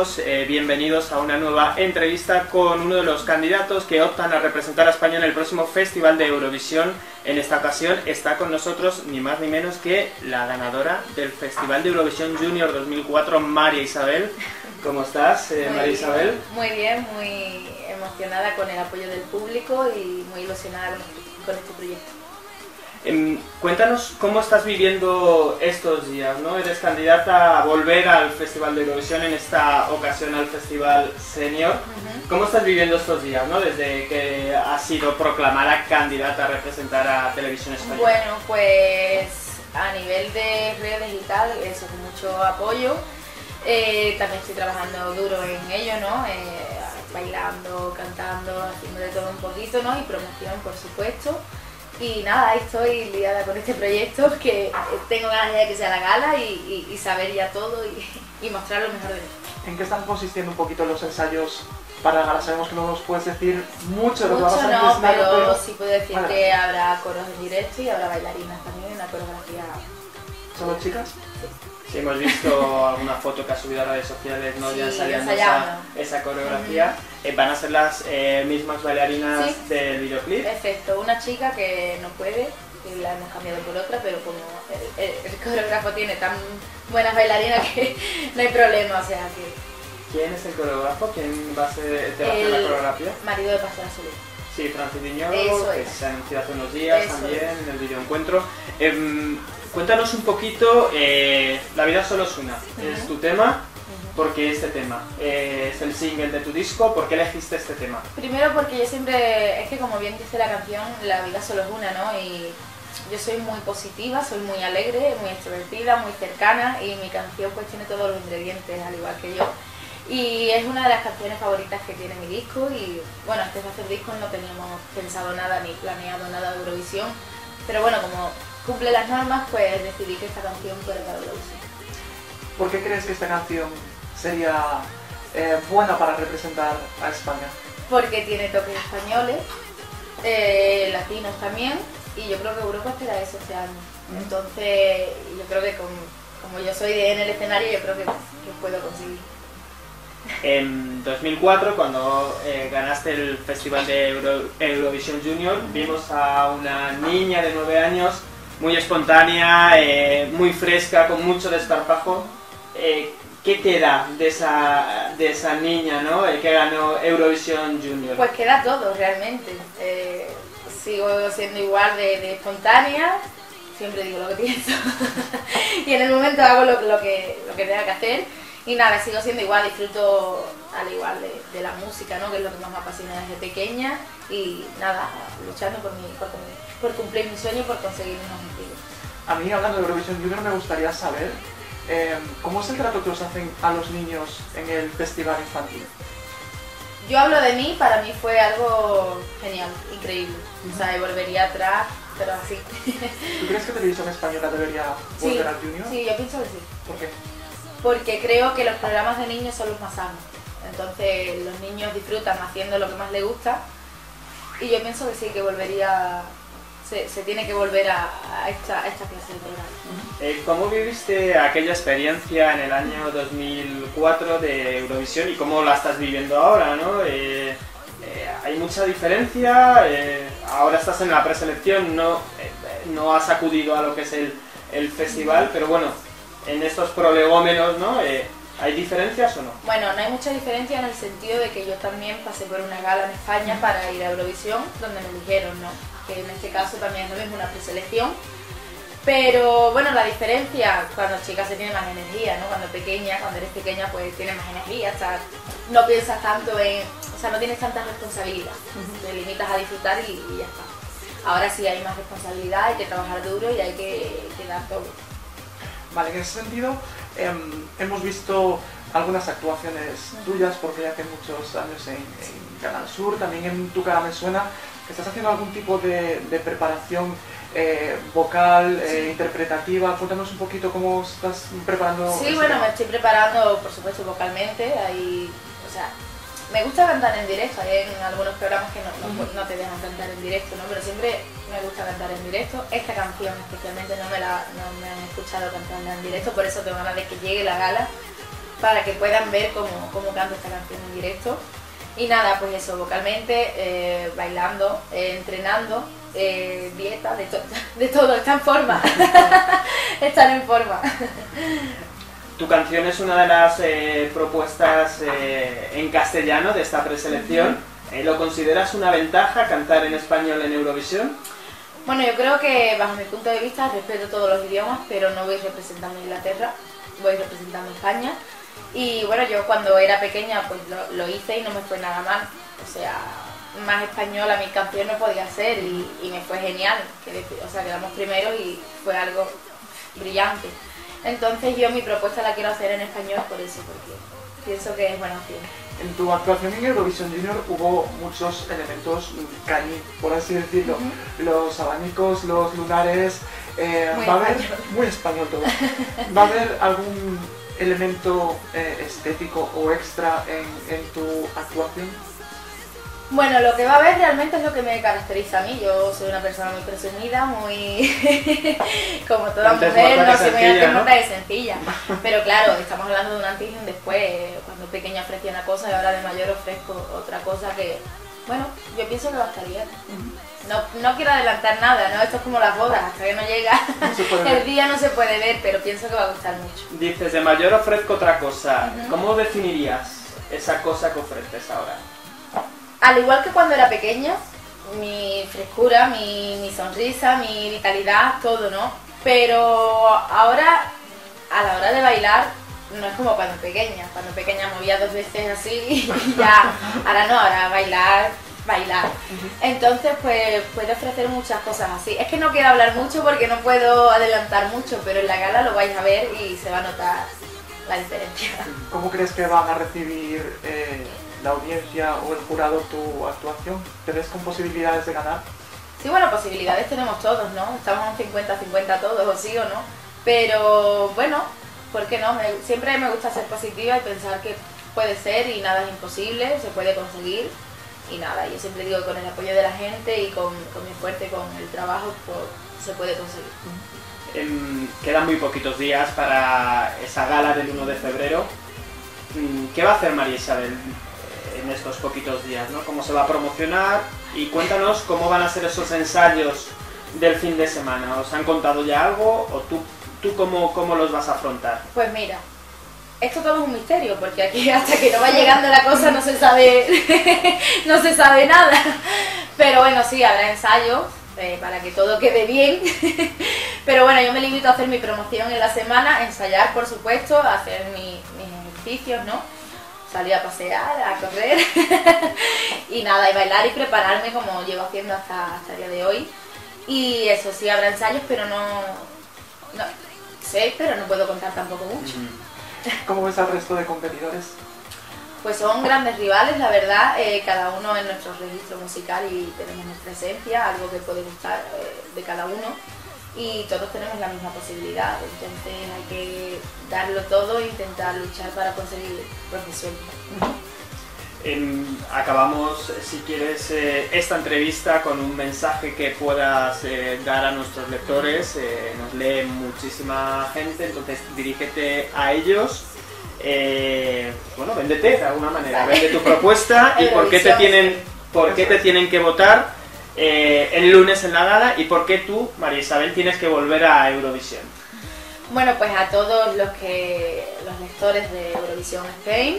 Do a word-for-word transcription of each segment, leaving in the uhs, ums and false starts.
todos, eh, bienvenidos a una nueva entrevista con uno de los candidatos que optan a representar a España en el próximo Festival de Eurovisión. En esta ocasión está con nosotros ni más ni menos que la ganadora del Festival de Eurovisión Junior dos mil cuatro, María Isabel. ¿Cómo estás, eh, María Isabel? Muy bien, muy emocionada con el apoyo del público y muy ilusionada con este proyecto. Eh, cuéntanos cómo estás viviendo estos días, ¿no? Eres candidata a volver al Festival de Eurovisión, en esta ocasión al Festival Senior. Uh-huh. ¿Cómo estás viviendo estos días, ¿no? Desde que has sido proclamada candidata a representar a Televisión Española. Bueno, pues a nivel de redes y tal, eso, con mucho apoyo. Eh, también estoy trabajando duro en ello, ¿no? Eh, bailando, cantando, haciendo de todo un poquito, ¿no? Y promoción, por supuesto. Y nada, ahí estoy liada con este proyecto, que tengo ganas de que sea la gala y, y, y saber ya todo y, y mostrar lo mejor de mí. ¿En qué están consistiendo un poquito los ensayos para la gala? Sabemos que no nos puedes decir mucho de lo que va a pasar en el no, escenario, pero, pero sí puedo decir vale. que habrá coros en directo y habrá bailarinas también, una coreografía. ¿Solo chicas? Sí. Sí, hemos visto alguna foto que ha subido a redes sociales, ¿no? Sí, ya ensayando esa, esa coreografía. Uh-huh. eh, ¿Van a ser las eh, mismas bailarinas sí. del videoclip? Perfecto, una chica que no puede, que la hemos cambiado por otra, pero como el, el, el coreógrafo tiene tan buenas bailarinas que no hay problema, o sea que... ¿Quién es el coreógrafo? ¿Quién va a ser, te va a hacer la coreografía? Marido de Pastora Soler. Sí, Francis Diñoro, que se anunció hace unos días Eso también es. en el videoencuentro. Eh, Cuéntanos un poquito, eh, La vida solo es una, uh-huh. es tu tema. ¿Por qué este tema? Eh, es el single de tu disco, ¿por qué elegiste este tema? Primero porque yo siempre, es que como bien dice la canción, la vida solo es una, ¿no? Y yo soy muy positiva, soy muy alegre, muy extrovertida, muy cercana y mi canción pues tiene todos los ingredientes, al igual que yo. Y es una de las canciones favoritas que tiene mi disco y bueno, antes de hacer discos no teníamos pensado nada ni planeado nada de Eurovisión, pero bueno, como cumple las normas, pues decidí que esta canción fuera para Eurovisión. ¿Por qué crees que esta canción sería eh, buena para representar a España? Porque tiene toques españoles, eh, latinos también, y yo creo que Europa espera eso este año. Entonces, yo creo que con, como yo soy de en el escenario, yo creo que, que puedo conseguir. En dos mil cuatro, cuando eh, ganaste el Festival de Euro, Eurovisión Junior, vimos a una niña de nueve años muy espontánea, eh, muy fresca, con mucho desparpajo. Eh, ¿Qué queda de esa, de esa niña, ¿no? eh, que ganó Eurovisión Junior? Pues queda todo, realmente. Eh, sigo siendo igual de, de espontánea, siempre digo lo que pienso y en el momento hago lo, lo, que, lo que tenga que hacer. Y nada, sigo siendo igual, disfruto al igual de, de la música, ¿no? Que es lo que más me apasiona desde pequeña. Y nada, luchando por, mi, por, por cumplir mi sueño y por conseguir mis objetivos. A mí, hablando de Eurovisión Junior, me gustaría saber eh, ¿cómo es el trato que os hacen a los niños en el festival infantil? Yo hablo de mí, para mí fue algo genial, increíble. Uh-huh. O sea, volvería atrás, pero así. ¿Tú crees que Televisión Española debería volver sí, al Junior? Sí, yo pienso que sí. ¿Por qué? Porque creo que los programas de niños son los más sanos. Entonces los niños disfrutan haciendo lo que más les gusta y yo pienso que sí, que volvería, se, se tiene que volver a, a, esta, a esta clase de programa. Eh, ¿Cómo viviste aquella experiencia en el año dos mil cuatro de Eurovisión y cómo la estás viviendo ahora, ¿no? Eh, eh, ¿Hay mucha diferencia? Eh, ahora estás en la preselección, no, eh, no has acudido a lo que es el, el festival, pero bueno, en estos prolegómenos, ¿no? Eh, ¿Hay diferencias o no? Bueno, no hay mucha diferencia en el sentido de que yo también pasé por una gala en España para ir a Eurovisión, donde me eligieron, ¿no? Que en este caso también es lo mismo, una preselección. Pero bueno, la diferencia, cuando chica se tiene más energía, ¿no? Cuando pequeña, cuando eres pequeña, pues tienes más energía, o sea, no piensas tanto en... O sea, no tienes tanta responsabilidad, uh-huh. Te limitas a disfrutar y, y ya está. Ahora sí hay más responsabilidad, hay que trabajar duro y hay que, que dar todo. Vale, en ese sentido, eh, hemos visto algunas actuaciones tuyas, porque ya hace muchos años en, en Canal Sur, también en Tu cara me suena, que estás haciendo algún tipo de, de preparación eh, vocal, eh, sí. interpretativa. Cuéntanos un poquito cómo estás preparando. Sí, este bueno, tema. me estoy preparando, por supuesto, vocalmente. Ahí, o sea, me gusta cantar en directo, hay en algunos programas que no, no, no te dejan cantar en directo, ¿no? Pero siempre me gusta cantar en directo. Esta canción especialmente no me la no me han escuchado cantarla en directo, por eso tengo ganas de que llegue la gala para que puedan ver cómo, cómo canto esta canción en directo. Y nada, pues eso, vocalmente, eh, bailando, eh, entrenando, eh, dieta, de, to de todo, está en forma, estar en forma. Tu canción es una de las eh, propuestas eh, en castellano de esta preselección. Eh, ¿Lo consideras una ventaja cantar en español en Eurovisión? Bueno, yo creo que bajo mi punto de vista respeto todos los idiomas, pero no voy representando a Inglaterra, voy representando a España. Y bueno, yo cuando era pequeña pues lo, lo hice y no me fue nada mal. O sea, más española mi canción no podía ser y, y me fue genial. O sea, quedamos primeros y fue algo brillante. Entonces yo mi propuesta la quiero hacer en español por eso, porque pienso que es buena opción. En tu actuación en Eurovisión Junior hubo muchos elementos cañí, por así decirlo. Uh-huh. Los abanicos, los lunares, eh, muy va a haber, español. muy español todo. ¿Va a haber algún elemento eh, estético o extra en, en tu actuación? Bueno, lo que va a haber realmente es lo que me caracteriza a mí. Yo soy una persona muy presumida, muy... como toda mujer, no soy muy antes y sencilla. Pero claro, estamos hablando de un antes y un después. Cuando pequeña ofrecía una cosa y ahora de mayor ofrezco otra cosa que... Bueno, yo pienso que va a estar bien. No, no quiero adelantar nada, ¿no? Esto es como las bodas, hasta que no llega no el día no se puede ver, pero pienso que va a gustar mucho. Dices, de mayor ofrezco otra cosa. Uh-huh. ¿Cómo definirías esa cosa que ofreces ahora? Al igual que cuando era pequeña, mi frescura, mi, mi sonrisa, mi vitalidad, todo, ¿no? Pero ahora, a la hora de bailar, no es como cuando pequeña. Cuando pequeña movía dos veces así y ya. Ahora no, ahora bailar, bailar. Entonces, pues, puedo ofrecer muchas cosas así. Es que no quiero hablar mucho porque no puedo adelantar mucho, pero en la gala lo vais a ver y se va a notar la diferencia. ¿Cómo crees que van a recibir eh, la audiencia o el jurado tu actuación? ¿Te ves con posibilidades de ganar? Sí, bueno, posibilidades tenemos todos, ¿no? Estamos en cincuenta cincuenta todos, o sí o no. Pero, bueno, ¿por qué no? Me, siempre me gusta ser positiva y pensar que puede ser y nada es imposible, se puede conseguir. Y nada, yo siempre digo que con el apoyo de la gente y con, con mi esfuerzo y con el trabajo, pues, se puede conseguir. Eh, quedan muy poquitos días para esa gala del uno de febrero. ¿Qué va a hacer María Isabel en estos poquitos días, ¿no? ¿Cómo se va a promocionar? Y cuéntanos cómo van a ser esos ensayos del fin de semana. ¿Os han contado ya algo o tú, tú cómo, cómo los vas a afrontar? Pues mira, esto todo es un misterio, porque aquí hasta que no va llegando la cosa no se sabe, no se sabe nada. Pero bueno, sí, habrá ensayos eh, para que todo quede bien. Pero bueno, yo me limito a hacer mi promoción en la semana, ensayar por supuesto, hacer mi, mis ejercicios, ¿no? Salir a pasear, a correr y nada, y bailar y prepararme como llevo haciendo hasta, hasta el día de hoy. Y eso sí, habrá ensayos, pero no, no sé, pero no puedo contar tampoco mucho. ¿Cómo ves al resto de competidores? Pues son grandes rivales, la verdad, eh, cada uno en nuestro registro musical y tenemos nuestra esencia, algo que puede gustar eh, de cada uno. Y todos tenemos la misma posibilidad, entonces hay que darlo todo e intentar luchar para conseguir profesión. Eh, acabamos, si quieres, eh, esta entrevista con un mensaje que puedas eh, dar a nuestros lectores. Eh, nos lee muchísima gente, entonces dirígete a ellos. Eh, bueno, véndete de alguna manera, vende tu propuesta y por qué te tienen, por qué te tienen que votar Eh, el lunes en la gala y por qué tú, María Isabel, tienes que volver a Eurovisión. Bueno, pues a todos los que los lectores de Eurovisión Spain,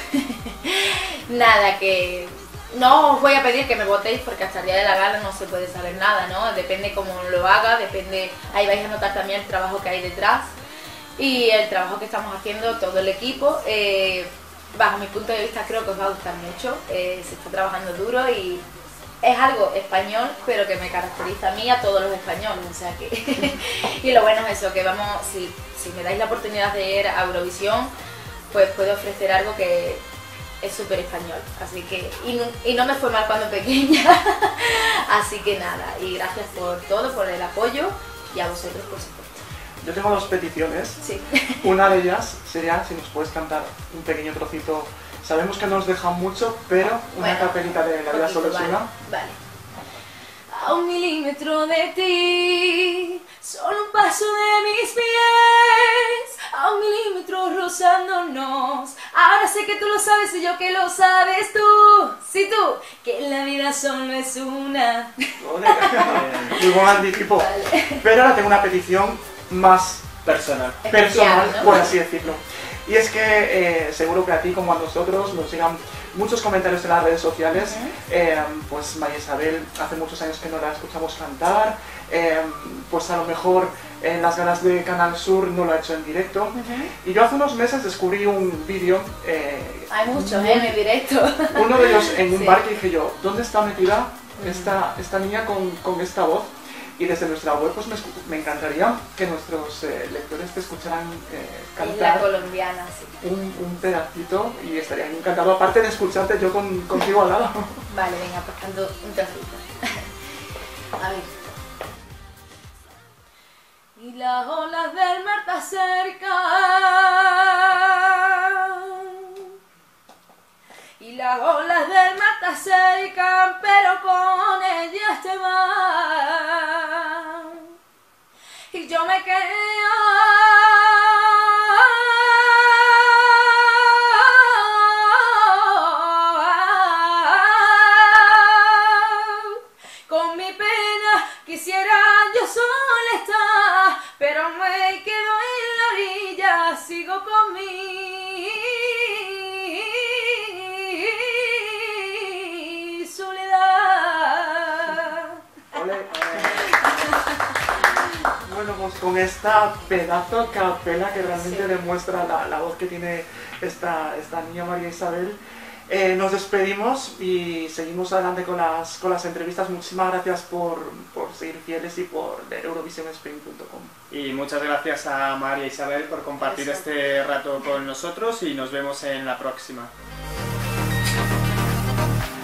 nada, que no os voy a pedir que me votéis porque hasta el día de la gala no se puede saber nada, ¿no? Depende cómo lo haga, depende, ahí vais a notar también el trabajo que hay detrás y el trabajo que estamos haciendo todo el equipo. Eh, bajo mi punto de vista creo que os va a gustar mucho, eh, se está trabajando duro y es algo español, pero que me caracteriza a mí, a todos los españoles, o sea que... y lo bueno es eso, que vamos, si, si me dais la oportunidad de ir a Eurovisión, pues puedo ofrecer algo que es súper español, así que... Y no, y no me fue mal cuando pequeña, así que nada, y gracias por todo, por el apoyo, y a vosotros, por supuesto. Yo tengo dos peticiones. Sí. Una de ellas sería si nos puedes cantar un pequeño trocito. Sabemos que nos deja mucho, pero una bueno, capelita de La vida solo es una. Vale. A un milímetro de ti, solo un paso de mis pies, a un milímetro rozándonos. Ahora sé que tú lo sabes y yo que lo sabes tú. Sí, tú, que la vida solo es una. Muy buen anticipo. Vale. Pero ahora tengo una petición más personal, personal, ¿no? por así decirlo. Y es que eh, seguro que a ti como a nosotros nos llegan muchos comentarios en las redes sociales. Uh-huh. eh, pues María Isabel, hace muchos años que no la escuchamos cantar, eh, pues a lo mejor en las galas de Canal Sur no lo ha hecho en directo. Uh-huh. Y yo hace unos meses descubrí un vídeo. Eh, Hay muchos ¿eh? en el directo. Uno de ellos en un sí. bar que dije yo, ¿dónde está metida esta, esta niña con, con esta voz? Y desde nuestra web pues me, me encantaría que nuestros eh, lectores te escucharan eh, cantar la colombiana, sí. un, un pedacito y estaría encantado, aparte de escucharte yo con, contigo al lado. Vale, venga, pues canto un trocito. A ver. Y las olas del mar te acercan, y las olas del mar te acercan, pero con ellas te van. Y yo me quedo con mi pena, quisiera yo sola estar, pero me quedo en la orilla, sigo con mi soledad. Ole, ole. Bueno, pues con esta pedazo capela que realmente sí. demuestra la, la voz que tiene esta, esta niña María Isabel, eh, nos despedimos y seguimos adelante con las, con las entrevistas. Muchísimas gracias por, por seguir fieles y por leer Eurovision Spain punto com. Y muchas gracias a María Isabel por compartir Eso. este rato con nosotros y nos vemos en la próxima.